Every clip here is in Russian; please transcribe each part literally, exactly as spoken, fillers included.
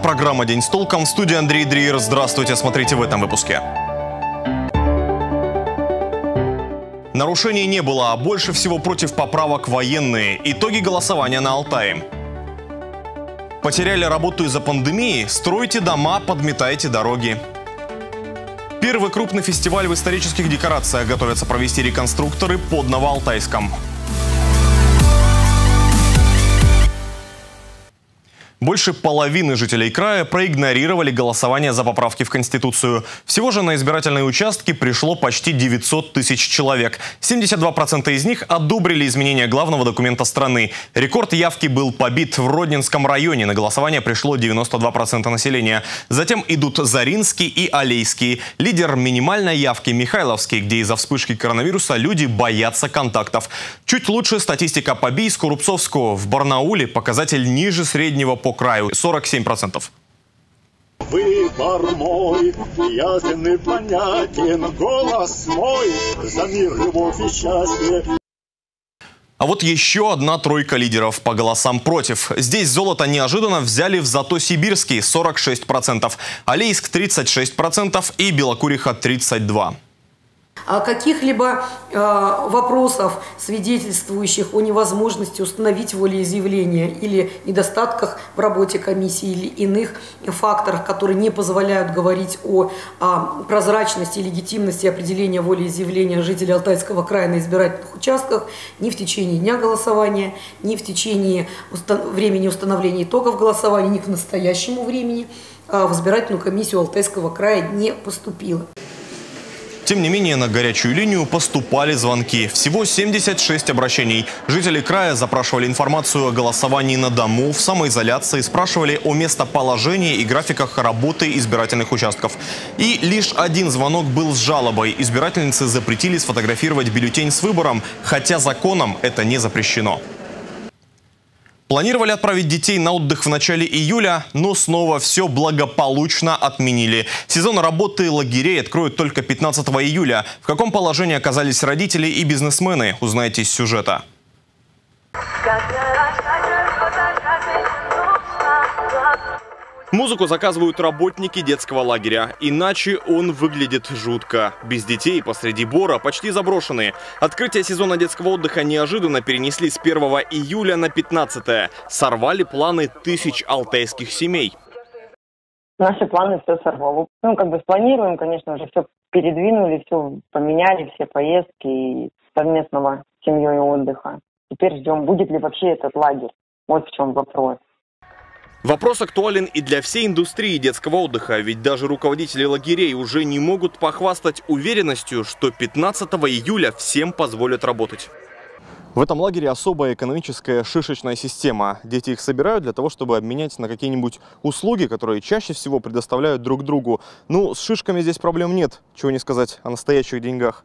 программа «День с толком». В студии Андрей Дриер. Здравствуйте, смотрите в этом выпуске. Нарушений не было, а больше всего против поправок военные. Итоги голосования на Алтае. Потеряли работу из-за пандемии? Стройте дома, подметайте дороги. Первый крупный фестиваль в исторических декорациях готовятся провести реконструкторы под Новоалтайском. Больше половины жителей края проигнорировали голосование за поправки в Конституцию. Всего же на избирательные участки пришло почти девятьсот тысяч человек. семьдесят два процента из них одобрили изменения главного документа страны. Рекорд явки был побит в Роднинском районе. На голосование пришло девяносто два процента населения. Затем идут Заринский и Алейский. Лидер минимальной явки Михайловский, где из-за вспышки коронавируса люди боятся контактов. Чуть лучше статистика по Бийску, Рубцовску. В Барнауле показатель ниже среднего по краю – сорок семь процентов. Выбор мой, ясен и понятен, голос мой за мир, любовь и счастье. А вот еще одна тройка лидеров по голосам против. Здесь золото неожиданно взяли в Зато-Сибирский – сорок шесть процентов, Алейск – тридцать шесть процентов и Белокуриха – тридцать два процента. Каких-либо э, вопросов, свидетельствующих о невозможности установить волеизъявление или недостатках в работе комиссии или иных факторах, которые не позволяют говорить о, о прозрачности и легитимности определения волеизъявления жителей Алтайского края на избирательных участках, ни в течение дня голосования, ни в течение устан- времени установления итогов голосования, ни к настоящему времени э, в избирательную комиссию Алтайского края не поступило. Тем не менее, на горячую линию поступали звонки. Всего семьдесят шесть обращений. Жители края запрашивали информацию о голосовании на дому, в самоизоляции, спрашивали о местоположении и графиках работы избирательных участков. И лишь один звонок был с жалобой. Избирательницы запретили сфотографировать бюллетень с выбором, хотя законом это не запрещено. Планировали отправить детей на отдых в начале июля, но снова все благополучно отменили. Сезон работы лагерей откроют только пятнадцатого июля. В каком положении оказались родители и бизнесмены, узнаете из сюжета. Музыку заказывают работники детского лагеря. Иначе он выглядит жутко. Без детей, посреди бора, почти заброшенные. Открытие сезона детского отдыха неожиданно перенесли с первого июля на пятнадцатое. Сорвали планы тысяч алтайских семей. Наши планы все сорвало. Ну, как бы спланируем, конечно же, все передвинули, все поменяли, все поездки и совместного с семьей отдыха. Теперь ждем, будет ли вообще этот лагерь. Вот в чем вопрос. Вопрос актуален и для всей индустрии детского отдыха, ведь даже руководители лагерей уже не могут похвастать уверенностью, что пятнадцатого июля всем позволят работать. В этом лагере особая экономическая шишечная система. Дети их собирают для того, чтобы обменять на какие-нибудь услуги, которые чаще всего предоставляют друг другу. Ну, с шишками здесь проблем нет, чего не сказать о настоящих деньгах.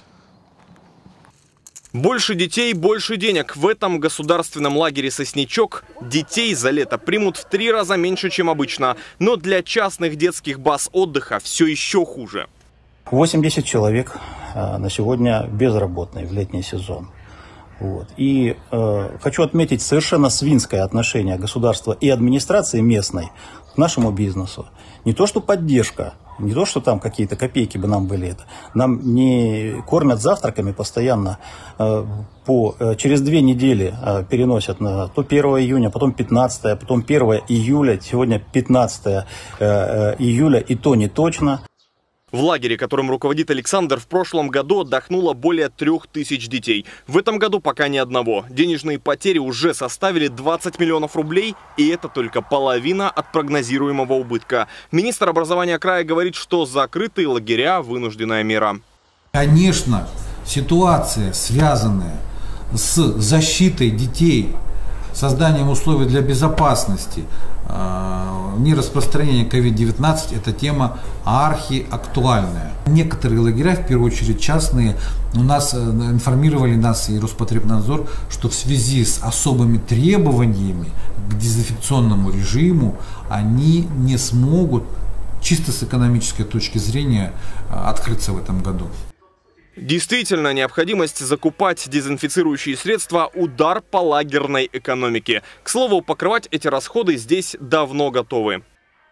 Больше детей, больше денег. В этом государственном лагере «Сосничок» детей за лето примут в три раза меньше, чем обычно. Но для частных детских баз отдыха все еще хуже. восемьдесят человек на сегодня безработные в летний сезон. Вот. И э, хочу отметить совершенно свинское отношение государства и администрации местной к нашему бизнесу. Не то что поддержка, не то что там какие-то копейки бы нам были это. Нам не кормят завтраками постоянно. Э, по, э, через две недели э, переносят на то первого июня, потом пятнадцатое, потом первого июля, сегодня пятнадцатое э, э, июля, и то не точно. В лагере, которым руководит Александр, в прошлом году отдохнуло более трех тысяч детей. В этом году пока ни одного. Денежные потери уже составили двадцать миллионов рублей, и это только половина от прогнозируемого убытка. Министр образования края говорит, что закрытые лагеря – вынужденная мера. Конечно, ситуация, связанная с защитой детей, созданием условий для безопасности, нераспространение ковид девятнадцать – это тема архиактуальная. Некоторые лагеря, в первую очередь частные, у нас информировали нас и Роспотребнадзор, что в связи с особыми требованиями к дезинфекционному режиму они не смогут чисто с экономической точки зрения открыться в этом году. Действительно, необходимость закупать дезинфицирующие средства – удар по лагерной экономике. К слову, покрывать эти расходы здесь давно готовы.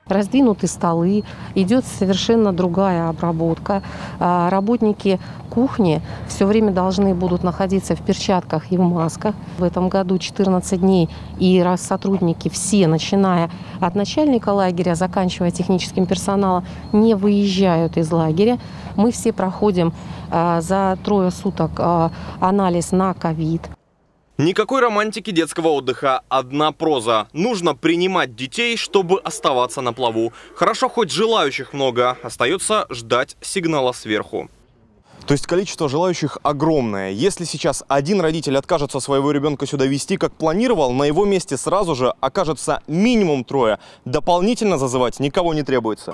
раздвинуты столы, идет совершенно другая обработка. Работники кухни все время должны будут находиться в перчатках и в масках. В этом году четырнадцать дней, и раз сотрудники все, начиная от начальника лагеря, заканчивая техническим персоналом, не выезжают из лагеря. Мы все проходим за трое суток анализ на ковид. Никакой романтики детского отдыха, одна проза. Нужно принимать детей, чтобы оставаться на плаву. Хорошо, хоть желающих много, остается ждать сигнала сверху. То есть количество желающих огромное. Если сейчас один родитель откажется своего ребенка сюда везти, как планировал, на его месте сразу же окажется минимум трое. Дополнительно зазывать никого не требуется.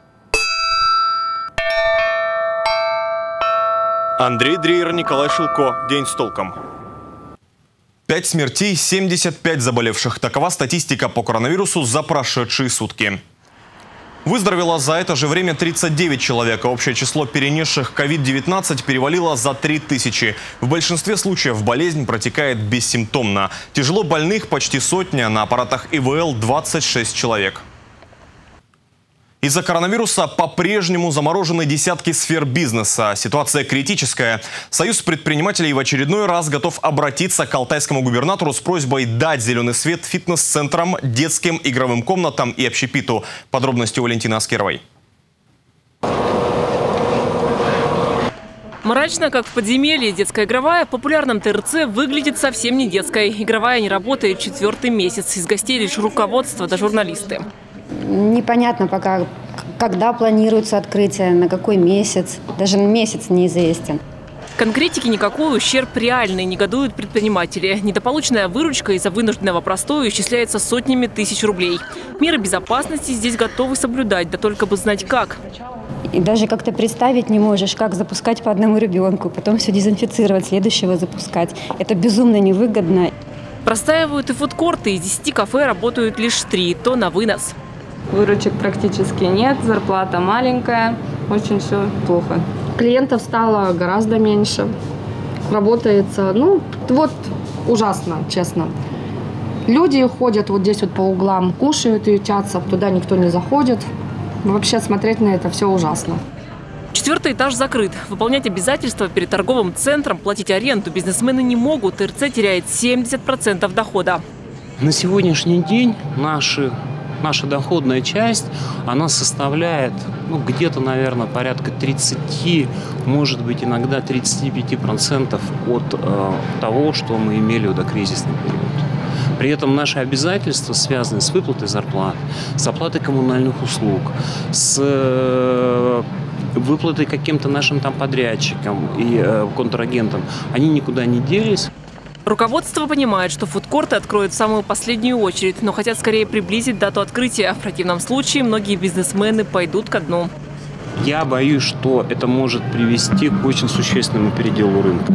Андрей Дрейер, Николай Шилко. День с толком. пять смертей, семьдесят пять заболевших. Такова статистика по коронавирусу за прошедшие сутки. Выздоровело за это же время тридцать девять человек. Общее число перенесших ковид девятнадцать перевалило за три тысячи. В большинстве случаев болезнь протекает бессимптомно. Тяжело больных почти сотня, на аппаратах И В Л двадцать шесть человек. Из-за коронавируса по-прежнему заморожены десятки сфер бизнеса. Ситуация критическая. Союз предпринимателей в очередной раз готов обратиться к алтайскому губернатору с просьбой дать зеленый свет фитнес-центрам, детским игровым комнатам и общепиту. Подробности у Валентины Аскеровой. Мрачно, как в подземелье, детская игровая в популярном Т Р Ц выглядит совсем не детской. Игровая не работает четвертый месяц. Из гостей лишь руководство да журналисты. Непонятно пока, когда планируется открытие, на какой месяц. Даже месяц неизвестен. Конкретики никакой, ущерб реальный, негодуют предприниматели. Недополученная выручка из-за вынужденного простоя исчисляется сотнями тысяч рублей. Меры безопасности здесь готовы соблюдать, да только бы знать как. И даже как-то представить не можешь, как запускать по одному ребенку, потом все дезинфицировать, следующего запускать. Это безумно невыгодно. Простаивают и фудкорты, из десяти кафе работают лишь три, то на вынос. Выручек практически нет, зарплата маленькая, очень все плохо. Клиентов стало гораздо меньше, работается, ну вот ужасно, честно. Люди ходят вот здесь вот по углам, кушают и ютятся, туда никто не заходит. Вообще смотреть на это все ужасно. Четвертый этаж закрыт. Выполнять обязательства перед торговым центром, платить аренду бизнесмены не могут. Т Р Ц теряет семьдесят процентов дохода. На сегодняшний день наши, наша доходная часть, она составляет ну, где-то, наверное, порядка тридцати, может быть, иногда тридцати пяти процентов от э, того, что мы имели в докризисный период. При этом наши обязательства связаны с выплатой зарплат, с оплатой коммунальных услуг, с э, выплатой каким-то нашим там подрядчикам и э, контрагентам, они никуда не делись. Руководство понимает, что фудкорты откроют в самую последнюю очередь, но хотят скорее приблизить дату открытия. В противном случае многие бизнесмены пойдут ко дну. Я боюсь, что это может привести к очень существенному переделу рынка.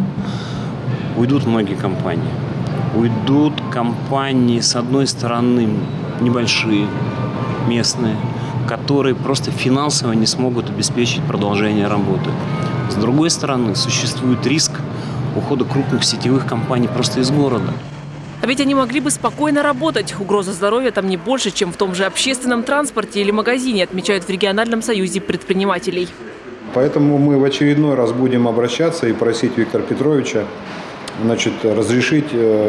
Уйдут многие компании. Уйдут компании, с одной стороны, небольшие, местные, которые просто финансово не смогут обеспечить продолжение работы. С другой стороны, существует риск ухода крупных сетевых компаний просто из города. А ведь они могли бы спокойно работать. Угроза здоровья там не больше, чем в том же общественном транспорте или магазине, отмечают в региональном союзе предпринимателей. Поэтому мы в очередной раз будем обращаться и просить Виктора Петровича значит, разрешить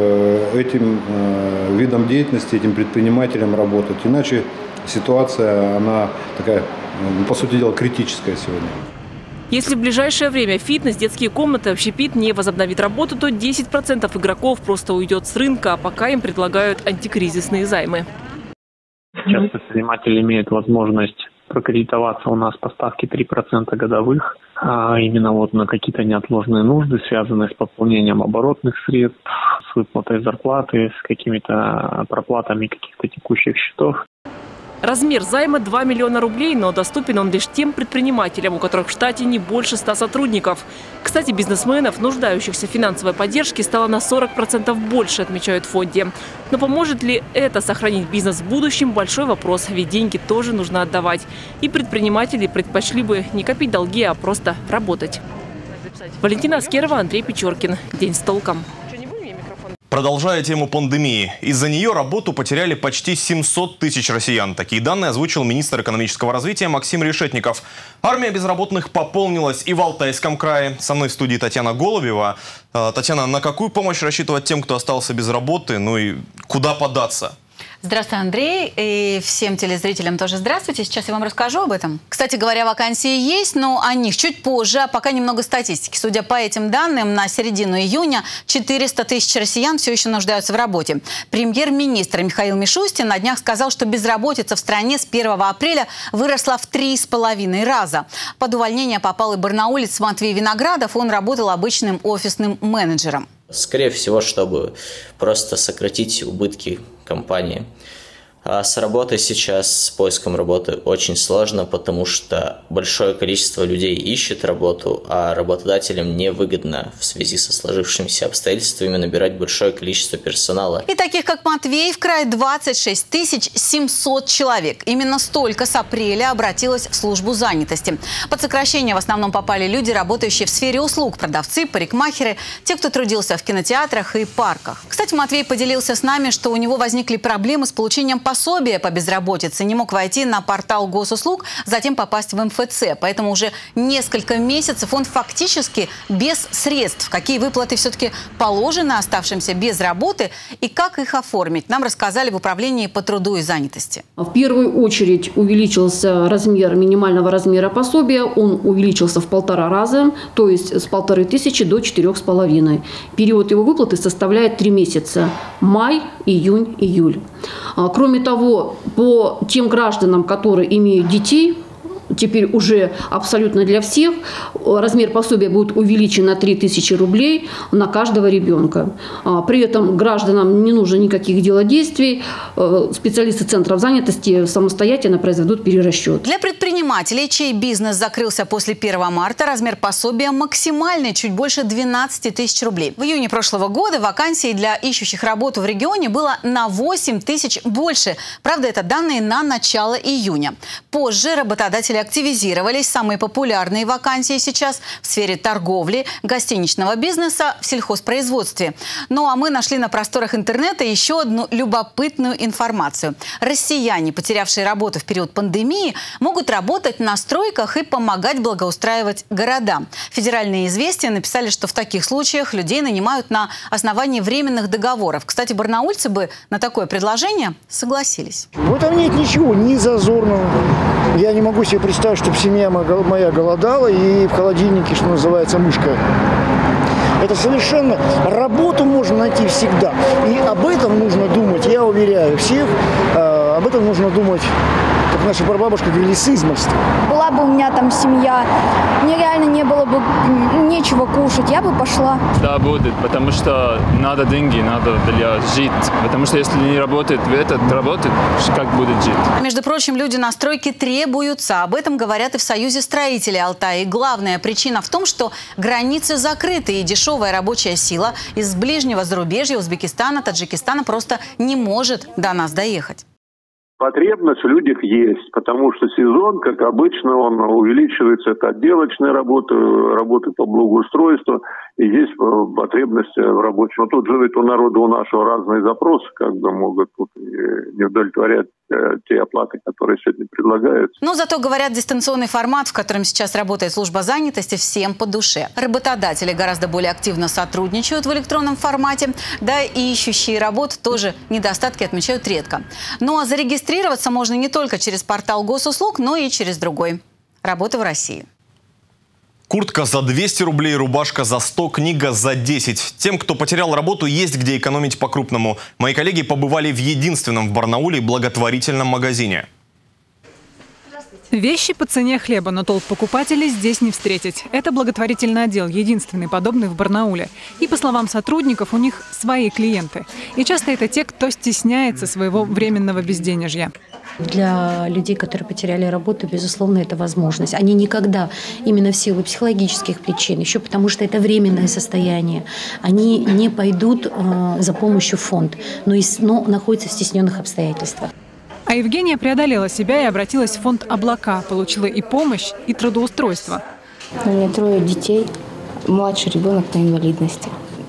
этим видам деятельности, этим предпринимателям работать. Иначе ситуация, она такая, по сути дела, критическая сегодня. Если в ближайшее время фитнес, детские комнаты, общепит не возобновит работу, то десять процентов игроков просто уйдет с рынка, а пока им предлагают антикризисные займы. Сейчас предприниматель имеет возможность прокредитоваться у нас по ставке три процента годовых, а именно вот на какие-то неотложные нужды, связанные с пополнением оборотных средств, с выплатой зарплаты, с какими-то проплатами каких-то текущих счетов. Размер займа два миллиона рублей, но доступен он лишь тем предпринимателям, у которых в штате не больше ста сотрудников. Кстати, бизнесменов, нуждающихся в финансовой поддержке, стало на сорок процентов больше, отмечают в фонде. Но поможет ли это сохранить бизнес в будущем – большой вопрос, ведь деньги тоже нужно отдавать. И предприниматели предпочли бы не копить долги, а просто работать. Валентина Аскерова, Андрей Печоркин. День с толком. Продолжая тему пандемии, из-за нее работу потеряли почти семьсот тысяч россиян. Такие данные озвучил министр экономического развития Максим Решетников. Армия безработных пополнилась и в Алтайском крае. Со мной в студии Татьяна Голубева. Татьяна, на какую помощь рассчитывать тем, кто остался без работы, ну и куда податься? Здравствуй, Андрей, и всем телезрителям тоже здравствуйте. Сейчас я вам расскажу об этом. Кстати говоря, вакансии есть, но о них чуть позже, а пока немного статистики. Судя по этим данным, на середину июня четыреста тысяч россиян все еще нуждаются в работе. Премьер-министр Михаил Мишустин на днях сказал, что безработица в стране с первого апреля выросла в три с половиной раза. Под увольнение попал и барнаулец Матвей Виноградов, он работал обычным офисным менеджером. Скорее всего, чтобы просто сократить убытки компании. А с работой сейчас, с поиском работы очень сложно, потому что большое количество людей ищет работу, а работодателям невыгодно в связи со сложившимися обстоятельствами набирать большое количество персонала. И таких, как Матвей, в крае двадцать шесть тысяч семьсот человек. Именно столько с апреля обратилось в службу занятости. Под сокращение в основном попали люди, работающие в сфере услуг, продавцы, парикмахеры, те, кто трудился в кинотеатрах и парках. Кстати, Матвей поделился с нами, что у него возникли проблемы с получением пособия по безработице, не мог войти на портал госуслуг, затем попасть в эм эф цэ. Поэтому уже несколько месяцев он фактически без средств. Какие выплаты все-таки положены оставшимся без работы и как их оформить, нам рассказали в управлении по труду и занятости. В первую очередь увеличился размер минимального размера пособия. Он увеличился в полтора раза, то есть с полторы тысячи до четырех с половиной. Период его выплаты составляет три месяца – май, июнь, июль. Кроме того, по тем гражданам, которые имеют детей, теперь уже абсолютно для всех, размер пособия будет увеличен на три тысячи рублей на каждого ребенка. При этом гражданам не нужно никаких делодействий. Специалисты центров занятости самостоятельно произведут перерасчет. Для предпринимателей, чей бизнес закрылся после первого марта, размер пособия максимальный, чуть больше двенадцати тысяч рублей. В июне прошлого года вакансий для ищущих работу в регионе было на восемь тысяч больше. Правда, это данные на начало июня. Позже работодатели активизировались. Самые популярные вакансии сейчас в сфере торговли, гостиничного бизнеса, в сельхозпроизводстве. Ну а мы нашли на просторах интернета еще одну любопытную информацию. Россияне, потерявшие работу в период пандемии, могут работать на стройках и помогать благоустраивать города. Федеральные «Известия» написали, что в таких случаях людей нанимают на основании временных договоров. Кстати, барнаульцы бы на такое предложение согласились. В этом нет ничего ни зазорного. Я не могу себе представить, чтобы семья моя голодала и в холодильнике, что называется, мышка. Это совершенно... Работу можно найти всегда. И об этом нужно думать, я уверяю всех, э, об этом нужно думать, как наша прабабушка говорили, с измольства. Была бы у меня там семья, мне реально не было бы нечего кушать, я бы пошла. Да, будет, потому что надо деньги, надо для жить. Потому что если не работает в этот, работает, как будет жить? Между прочим, люди на стройке требуются. Об этом говорят и в Союзе строителей Алтая. И главная причина в том, что границы закрыты, и дешевая рабочая сила из ближнего зарубежья, Узбекистана, Таджикистана просто не может до нас доехать. Потребность в людях есть, потому что сезон, как обычно, он увеличивается. Это отделочная работа, работы по благоустройству, и есть потребность в рабочих. Но тут же ведь у народа у нашего разные запросы, как бы могут тут не удовлетворять те оплаты, которые сегодня предлагаются. Но зато, говорят, дистанционный формат, в котором сейчас работает служба занятости, всем по душе. Работодатели гораздо более активно сотрудничают в электронном формате, да и ищущие работу тоже недостатки отмечают редко. Ну а зарегистрироваться можно не только через портал госуслуг, но и через другой. Работа в России. Куртка за двести рублей, рубашка за сто, книга за десять. Тем, кто потерял работу, есть где экономить по-крупному. Мои коллеги побывали в единственном в Барнауле благотворительном магазине. Вещи по цене хлеба, но толп покупателей здесь не встретить. Это благотворительный отдел, единственный подобный в Барнауле. И, по словам сотрудников, у них свои клиенты. И часто это те, кто стесняется своего временного безденежья. Для людей, которые потеряли работу, безусловно, это возможность. Они никогда, именно в силу психологических причин, еще потому что это временное состояние, они не пойдут э, за помощью в фонд, но, и, но находятся в стесненных обстоятельствах. А Евгения преодолела себя и обратилась в фонд «Облака». Получила и помощь, и трудоустройство. У меня трое детей, младший ребенок на инвалидности.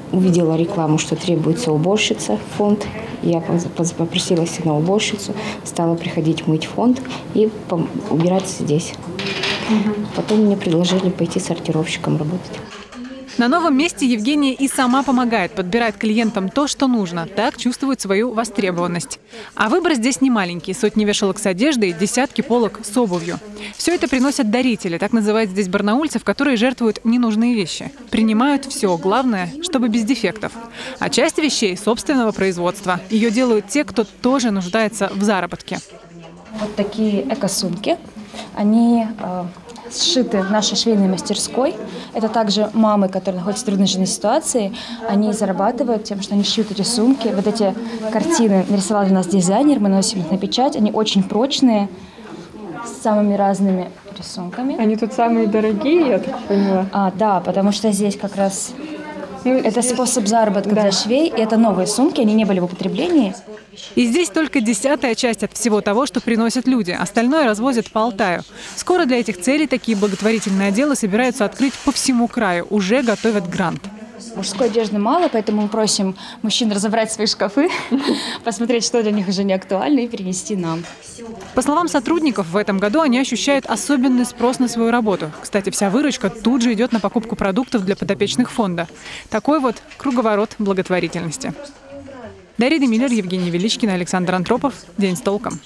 увидела рекламу, что требуется уборщица в фонд. Я попросилась на уборщицу, стала приходить мыть фонд и убирать здесь. Потом мне предложили пойти сортировщиком работать. На новом месте Евгения и сама помогает, подбирает клиентам то, что нужно. Так чувствует свою востребованность. А выбор здесь не маленький. Сотни вешалок с одеждой, десятки полок с обувью. Все это приносят дарители, так называют здесь барнаульцев, которые жертвуют ненужные вещи. Принимают все, главное, чтобы без дефектов. А часть вещей собственного производства. Ее делают те, кто тоже нуждается в заработке. Вот такие эко-сумки. Они э, сшиты в нашей швейной мастерской. Это также мамы, которые находятся в трудной жизненной ситуации. Они зарабатывают тем, что они шьют эти сумки. Вот эти картины нарисовал для нас дизайнер. Мы носим их на печать. Они очень прочные, с самыми разными рисунками. Они тут самые дорогие, я так поняла. А, да, потому что здесь как раз ну, это здесь... способ заработка да. для швей. И это новые сумки, они не были в употреблении. И здесь только десятая часть от всего того, что приносят люди. Остальное развозят по Алтаю. Скоро для этих целей такие благотворительные отделы собираются открыть по всему краю. Уже готовят грант. Мужской одежды мало, поэтому мы просим мужчин разобрать свои шкафы, посмотреть, что для них уже не актуально, и перенести нам. По словам сотрудников, в этом году они ощущают особенный спрос на свою работу. Кстати, вся выручка тут же идет на покупку продуктов для подопечных фонда. Такой вот круговорот благотворительности. Дарья Демиллер, Евгений Величкин, Александр Антропов. День с толком.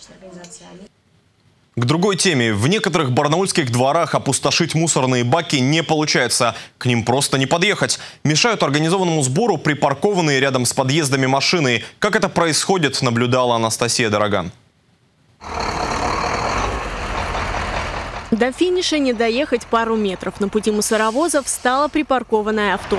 К другой теме. В некоторых барнаульских дворах опустошить мусорные баки не получается. К ним просто не подъехать. Мешают организованному сбору припаркованные рядом с подъездами машины. Как это происходит, наблюдала Анастасия Дороган. До финиша не доехать пару метров. На пути мусоровозов стало припаркованное авто.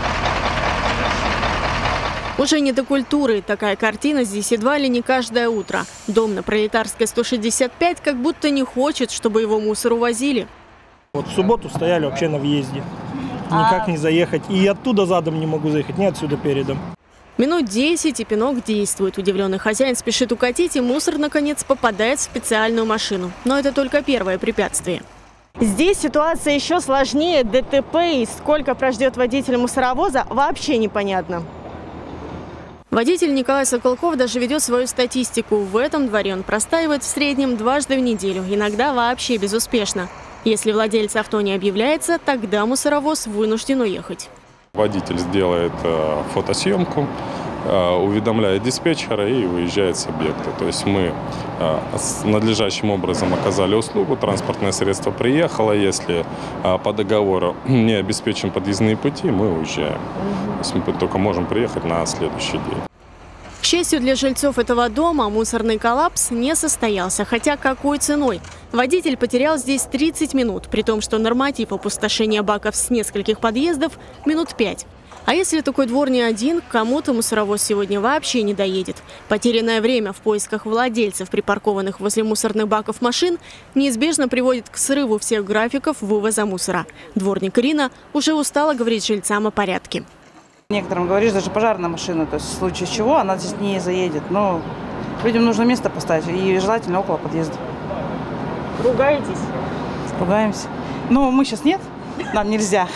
Уже не до культуры. Такая картина здесь едва ли не каждое утро. Дом на Пролетарской сто шестьдесят пять как будто не хочет, чтобы его мусор увозили. Вот в субботу стояли вообще на въезде. Никак не заехать. И оттуда задом не могу заехать, не отсюда передом. Минут десять, и пинок действует. Удивленный хозяин спешит укатить, и мусор, наконец, попадает в специальную машину. Но это только первое препятствие. Здесь ситуация еще сложнее. ДТП и сколько прождет водитель мусоровоза, вообще непонятно. Водитель Николай Соколков даже ведет свою статистику. В этом дворе он простаивает в среднем дважды в неделю, иногда вообще безуспешно. Если владелец авто не объявляется, тогда мусоровоз вынужден уехать. Водитель сделает э, фотосъемку, э, уведомляет диспетчера и выезжает с объекта. То есть мы э, с надлежащим образом оказали услугу, транспортное средство приехало. Если э, по договору не обеспечим подъездные пути, мы уезжаем. То есть мы только можем приехать на следующий день. К счастью для жильцов этого дома, мусорный коллапс не состоялся. Хотя какой ценой? Водитель потерял здесь тридцать минут, при том, что норматив опустошения баков с нескольких подъездов – минут пять. А если такой двор не один, к кому-то мусоровоз сегодня вообще не доедет. Потерянное время в поисках владельцев припаркованных возле мусорных баков машин неизбежно приводит к срыву всех графиков вывоза мусора. Дворник Ирина уже устала говорить жильцам о порядке. Некоторым говоришь, даже пожарная машина, то есть в случае чего она здесь не заедет. Но людям нужно место поставить, и желательно около подъезда. Ругаетесь? Ругаемся. Но мы сейчас нет, нам нельзя.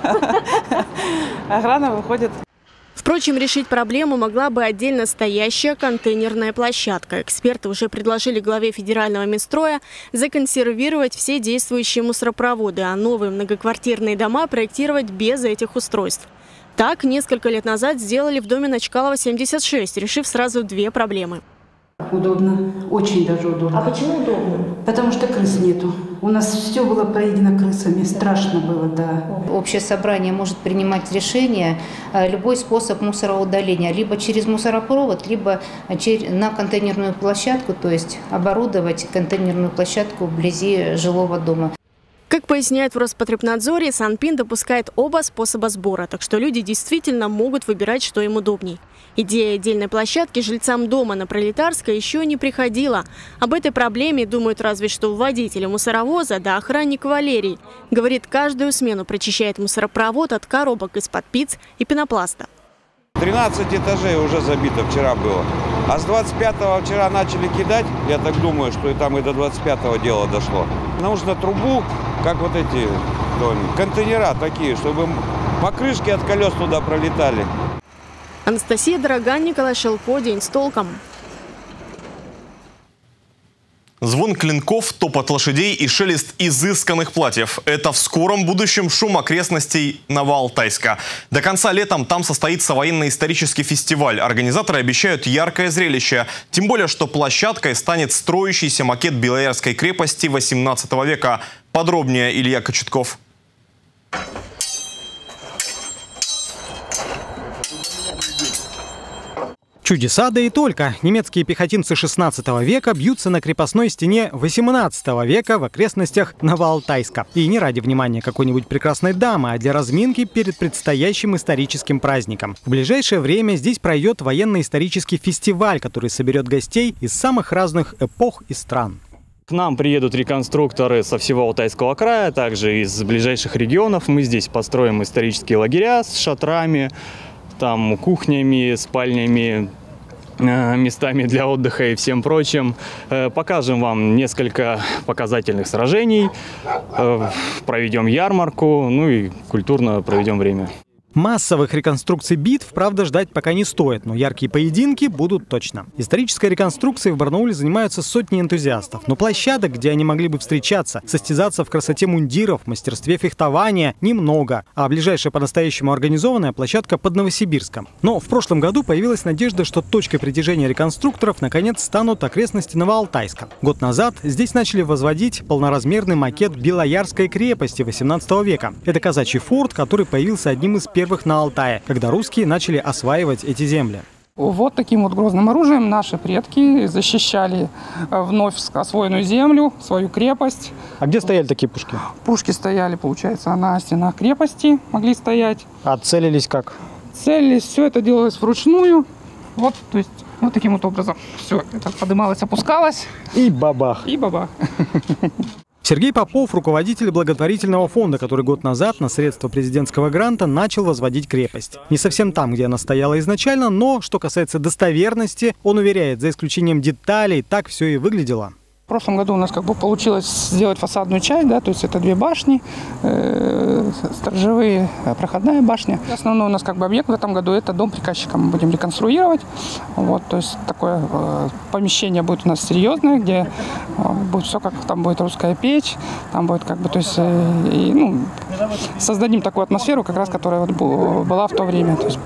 Охрана выходит. Впрочем, решить проблему могла бы отдельно стоящая контейнерная площадка. Эксперты уже предложили главе федерального Минстроя законсервировать все действующие мусоропроводы, а новые многоквартирные дома проектировать без этих устройств. Так, несколько лет назад сделали в доме на Чкалова семьдесят шесть, решив сразу две проблемы. Удобно, очень даже удобно. А почему удобно? Потому что крыс нету. У нас все было проедено крысами, страшно было, да. Общее собрание может принимать решение, любой способ мусороудаления, либо через мусоропровод, либо на контейнерную площадку, то есть оборудовать контейнерную площадку вблизи жилого дома. Как поясняют в Роспотребнадзоре, Санпин допускает оба способа сбора, так что люди действительно могут выбирать, что им удобней. Идея отдельной площадки жильцам дома на Пролетарской еще не приходила. Об этой проблеме думают разве что водители мусоровоза да охранник Валерий. Говорит, каждую смену прочищает мусоропровод от коробок из-под пиц и пенопласта. тринадцать этажей уже забито вчера было. А с двадцать пятого вчера начали кидать. Я так думаю, что и там и до двадцать пятого дело дошло. Нужно трубу, как вот эти контейнера такие, чтобы покрышки от колес туда пролетали. Анастасия Дороган, Николай Шелко. День с толком. Звон клинков, топот лошадей и шелест изысканных платьев – это в скором будущем шум окрестностей Новоалтайска. До конца летом там состоится военно-исторический фестиваль. Организаторы обещают яркое зрелище. Тем более, что площадкой станет строящийся макет Белоярской крепости восемнадцатого века. Подробнее Илья Кочетков. Чудеса, да и только. Немецкие пехотинцы шестнадцатого века бьются на крепостной стене восемнадцатого века в окрестностях Новоалтайска. И не ради внимания какой-нибудь прекрасной дамы, а для разминки перед предстоящим историческим праздником. В ближайшее время здесь пройдет военно-исторический фестиваль, который соберет гостей из самых разных эпох и стран. К нам приедут реконструкторы со всего Алтайского края, также из ближайших регионов. Мы здесь построим исторические лагеря с шатрами, там кухнями, спальнями, местами для отдыха и всем прочим. Покажем вам несколько показательных сражений, проведем ярмарку, ну и культурно проведем время. Массовых реконструкций битв, правда, ждать пока не стоит, но яркие поединки будут точно. Исторической реконструкцией в Барнауле занимаются сотни энтузиастов. Но площадок, где они могли бы встречаться, состязаться в красоте мундиров, мастерстве фехтования, немного. А ближайшая по-настоящему организованная площадка под Новосибирском. Но в прошлом году появилась надежда, что точкой притяжения реконструкторов наконец станут окрестности Новоалтайска. Год назад здесь начали возводить полноразмерный макет Белоярской крепости восемнадцатого века. Это казачий форт, который появился одним из первых на Алтае, когда русские начали осваивать эти земли. Вот таким вот грозным оружием наши предки защищали вновь освоенную землю, свою крепость. А где стояли такие пушки? Пушки стояли, получается, на стенах крепости могли стоять. А целились как? Целились, все это делалось вручную. Вот, то есть, вот таким вот образом все это подымалось, опускалось. И бабах. И бабах. Сергей Попов – руководитель благотворительного фонда, который год назад на средства президентского гранта начал возводить крепость. Не совсем там, где она стояла изначально, но, что касается достоверности, он уверяет, за исключением деталей, так все и выглядело. В прошлом году у нас как бы получилось сделать фасадную часть, да, то есть это две башни, э, сторожевые, проходная башня. Основной у нас как бы объект в этом году – это дом приказчика, мы будем реконструировать. Вот, то есть такое э, помещение будет у нас серьезное, где э, будет все, как там будет русская печь, там будет как бы, то есть, э, и, ну, создадим такую атмосферу, как раз, которая вот была в то время. То есть.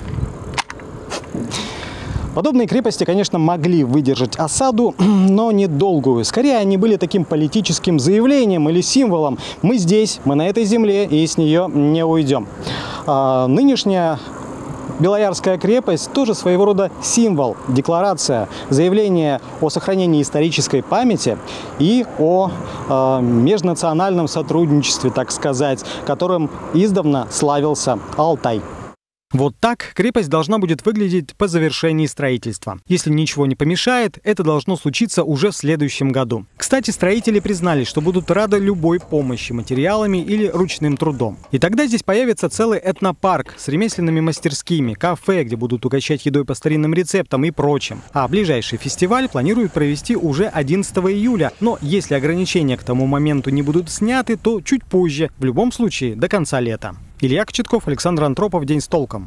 Подобные крепости, конечно, могли выдержать осаду, но недолгую. Скорее, они были таким политическим заявлением или символом. Мы здесь, мы на этой земле, и с нее не уйдем. А нынешняя Белоярская крепость тоже своего рода символ, декларация, заявление о сохранении исторической памяти и о э, межнациональном сотрудничестве, так сказать, которым издавна славился Алтай. Вот так крепость должна будет выглядеть по завершении строительства. Если ничего не помешает, это должно случиться уже в следующем году. Кстати, строители признались, что будут рады любой помощи материалами или ручным трудом. И тогда здесь появится целый этнопарк с ремесленными мастерскими, кафе, где будут угощать едой по старинным рецептам и прочим. А ближайший фестиваль планируют провести уже одиннадцатого июля. Но если ограничения к тому моменту не будут сняты, то чуть позже, в любом случае до конца лета. Илья Кочетков, Александр Антропов. День с толком.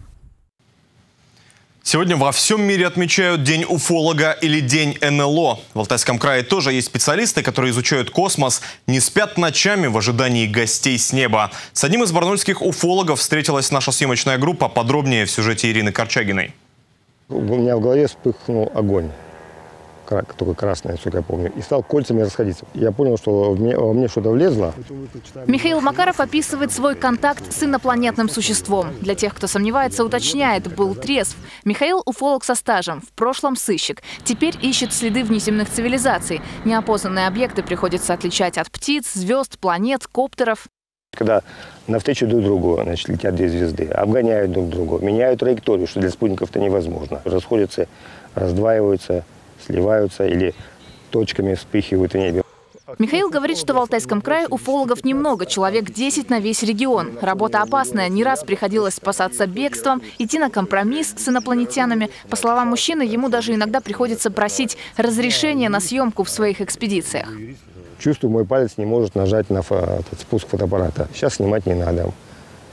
Сегодня во всем мире отмечают День уфолога или День эн эл о. В Алтайском крае тоже есть специалисты, которые изучают космос, не спят ночами в ожидании гостей с неба. С одним из барнаульских уфологов встретилась наша съемочная группа. Подробнее в сюжете Ирины Корчагиной. У меня в голове вспыхнул огонь. Только красное, насколько я помню, и стал кольцами расходиться. Я понял, что во мне, во мне что-то влезло. Михаил Макаров описывает свой контакт с инопланетным существом. Для тех, кто сомневается, уточняет, был трезв. Михаил – уфолог со стажем, в прошлом сыщик. Теперь ищет следы внеземных цивилизаций. Неопознанные объекты приходится отличать от птиц, звезд, планет, коптеров. Когда навстречу друг другу, значит, летят две звезды, обгоняют друг друга, меняют траекторию, что для спутников-то невозможно. Расходятся, раздваиваются, сливаются или точками вспыхивают в небе. Михаил говорит, что в Алтайском крае уфологов немного, человек десять на весь регион. Работа опасная, не раз приходилось спасаться бегством, идти на компромисс с инопланетянами. По словам мужчины, ему даже иногда приходится просить разрешения на съемку в своих экспедициях. Чувствую, мой палец не может нажать на фо- спуск фотоаппарата. Сейчас снимать не надо.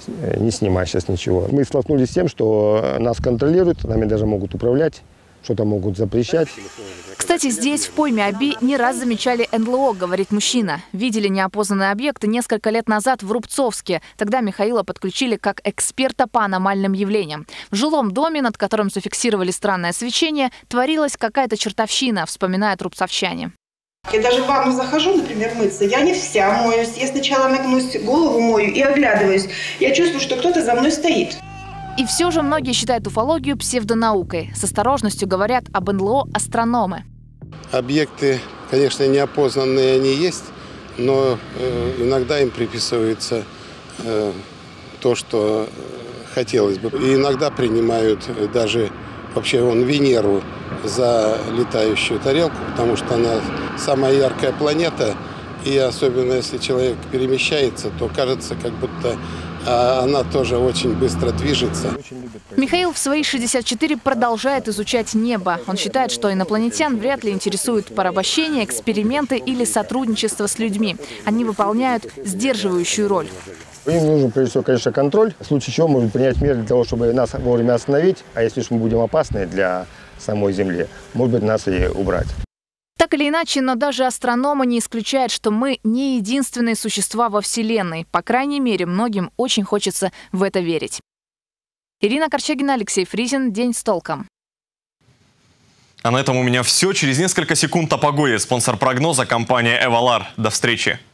не снимай сейчас ничего. Мы столкнулись с тем, что нас контролируют, нами даже могут управлять, что-то могут запрещать. Кстати, здесь, в пойме Оби, не раз замечали эн эл о, говорит мужчина. Видели неопознанные объекты несколько лет назад в Рубцовске. Тогда Михаила подключили как эксперта по аномальным явлениям. В жилом доме, над которым зафиксировали странное свечение, творилась какая-то чертовщина, вспоминают рубцовчане. Я даже в ванну захожу, например, мыться, я не вся моюсь. Я сначала нагнусь, голову мою и оглядываюсь. Я чувствую, что кто-то за мной стоит. И все же многие считают уфологию псевдонаукой. С осторожностью говорят об эн эл о астрономы. Объекты, конечно, неопознанные они есть, но э, иногда им приписывается э, то, что хотелось бы. И иногда принимают даже вообще вон Венеру за летающую тарелку, потому что она самая яркая планета. И особенно если человек перемещается, то кажется, как будто а она тоже очень быстро движется. Михаил в свои шестьдесят четыре продолжает изучать небо. Он считает, что инопланетян вряд ли интересуют порабощение, эксперименты или сотрудничество с людьми. Они выполняют сдерживающую роль. Им нужен, прежде всего, конечно, контроль. В случае чего можно принять меры для того, чтобы нас вовремя остановить. А если уж мы будем опасны для самой Земли, может быть, нас и убрать. Так или иначе, но даже астрономы не исключают, что мы не единственные существа во Вселенной. По крайней мере, многим очень хочется в это верить. Ирина Корчагина, Алексей Фризин. День с толком. А на этом у меня все. Через несколько секунд о погоде. Спонсор прогноза — компания Эвалар. До встречи.